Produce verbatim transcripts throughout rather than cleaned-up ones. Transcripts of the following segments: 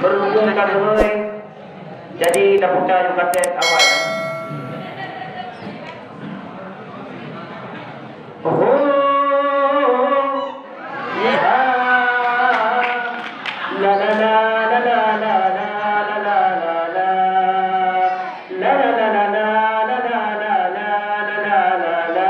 berhubung kan oi. Jadi dah putar juga kaset awal. Oh. La la la la la la la la la la la la la la la la la la la la.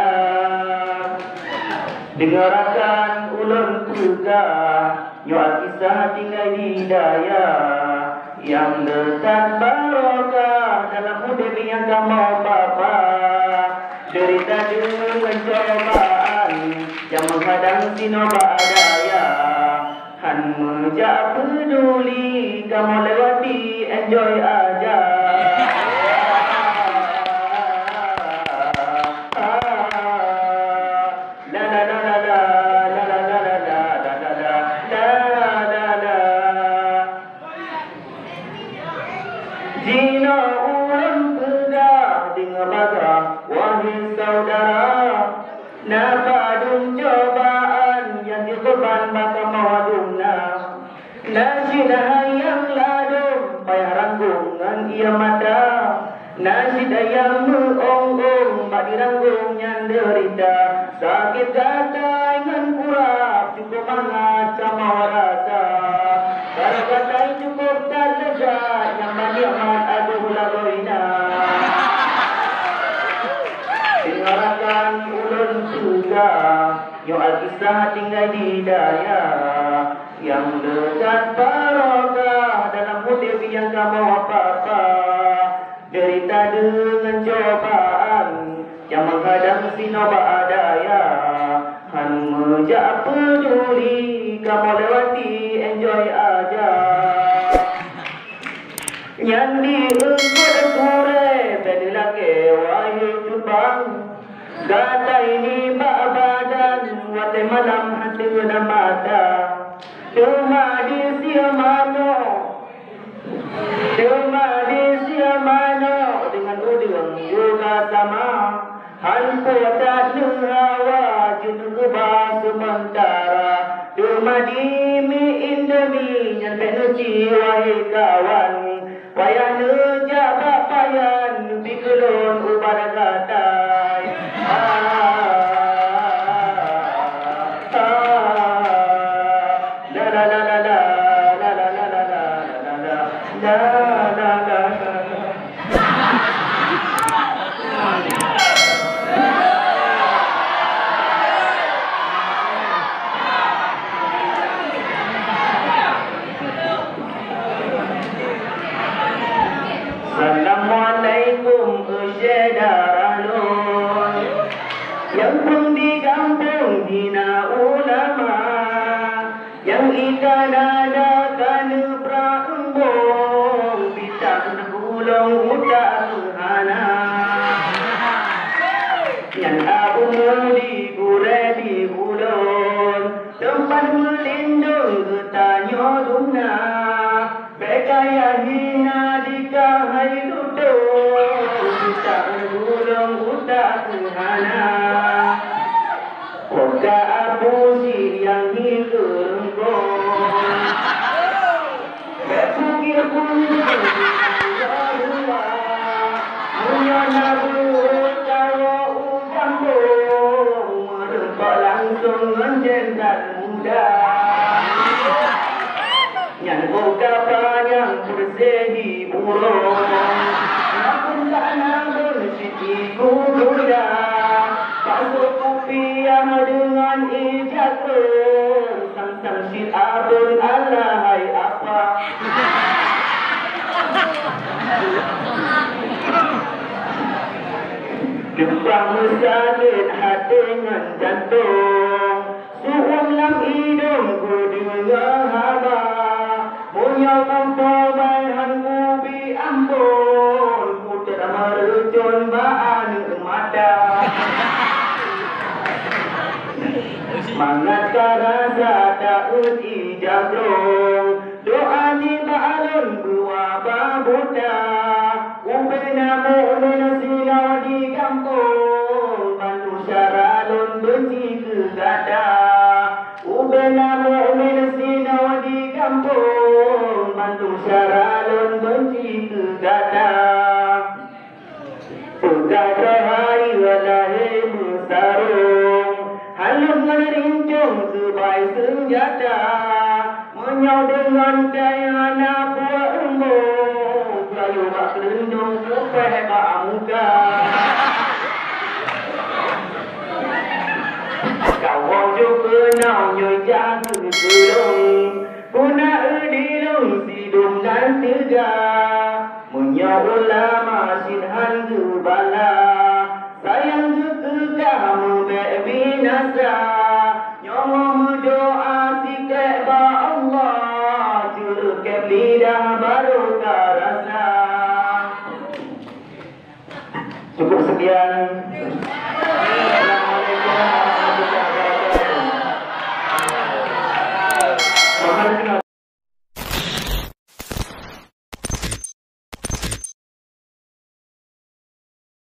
Dengarkan ulun juga nyuat kisah tinggal di daya yang dekat barokah dalam hidup yang kamu bapa. Derita dengan cobaan yang menghadang sinoba daya. Han menjak peduli kamu lewati enjoy aja. La la la la la la la la la la la la la la. Jina ulang pedah dengan baga wahai saudara. Nafadun cobaan yang dikorban maka mawadumna. Nasidah yang ladum payah ranggungan ia mata. Nasidah yang mengonggong bak diranggung yang derita. Sakit kata dengan kurap cukup hangat sama rasa. Kalau kata cukup tak lega yang banyak mat aduh lagoina. Dengarkan ulun juga yang Alkisah tinggal di daya yang dekat barokah dalam hidup yang kamu apa-apa. Derita dengan cobaan yang menghadang sinoba daya. Han menjak peduli kamu lewati enjoy aja. Yang diengkau sore bedilah wahai cubang. Kata ini bak badan wate malam hati dan mata. Cuma di siamano, cuma di siamano dengan udang juga sama. Hanpu tak nerawa juga sementara. Cuma di mi indomie yang penuci wahai kawan. Payah nejak bapayan bikelon ubah katai. Assalamualaikum usyadaralun yang pun di kampung hina ulama yang ikan ada kan prambong bintang gulung utak hana yang abu di gure di bulon tempat melindung getanyo dumna bekaya hina di kahai duduk bintang gulung utak hana Oka abu si yang hilang gong Bekukir kunjung Yarua Munya nabu Tawa ujang gong Merempak langsung menjendak muda Yang oka panjang bersehi burung Nakun tak namun siti kuda Pasuk kupiah dengan ijatun Sang-sang si abun alahai apa Gempang mesakit hati dengan jantung Suhum lam hidung ku dengar haba Munyau kumpobai hanku bi ampun Ku tidak merujun baan mata Mangat karasa ta'ud ijadrong Doa di ba'alun buah babuta Ubena mu'min silaw di kampung Bantu syaralun benci kegada Ubena mu'min silaw di kampung Bantu syaralun kata menyau dengan kaya anak buah embung kayu bak kelendung supaya bak muka kau juga nau nyoi jaga kelung puna di lung sidung dan tiga menyau ulama sinhan gebala sayang juga kamu berbinasa nyomong doa sikap ba Allah cukup lidah baru terasa. Cukup sekian.